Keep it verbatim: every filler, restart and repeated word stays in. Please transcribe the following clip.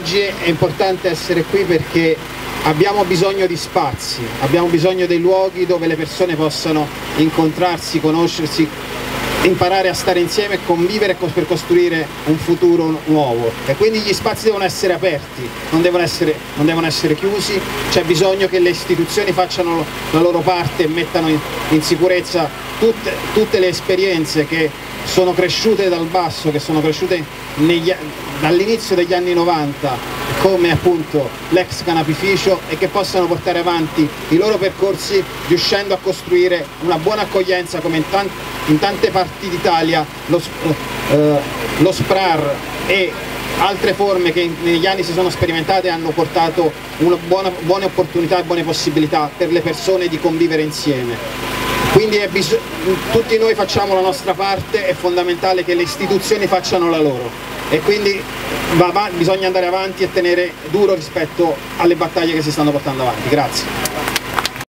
oggi è importante essere qui perché abbiamo bisogno di spazi, abbiamo bisogno dei luoghi dove le persone possano incontrarsi, conoscersi, imparare a stare insieme e convivere per costruire un futuro nuovo, e quindi gli spazi devono essere aperti, non devono essere, non devono essere chiusi. C'è bisogno che le istituzioni facciano la loro parte e mettano in, in sicurezza tutte, tutte le esperienze che sono cresciute dal basso, che sono cresciute dall'inizio degli anni novanta, come appunto l'ex canapificio, e che possano portare avanti i loro percorsi riuscendo a costruire una buona accoglienza, come in, tan in tante parti d'Italia lo, eh, lo S P R A R e altre forme che negli anni si sono sperimentate hanno portato una buona, buone opportunità e buone possibilità per le persone di convivere insieme. Quindi è tutti noi facciamo la nostra parte, è fondamentale che le istituzioni facciano la loro, e quindi va, bisogna andare avanti e tenere duro rispetto alle battaglie che si stanno portando avanti. Grazie.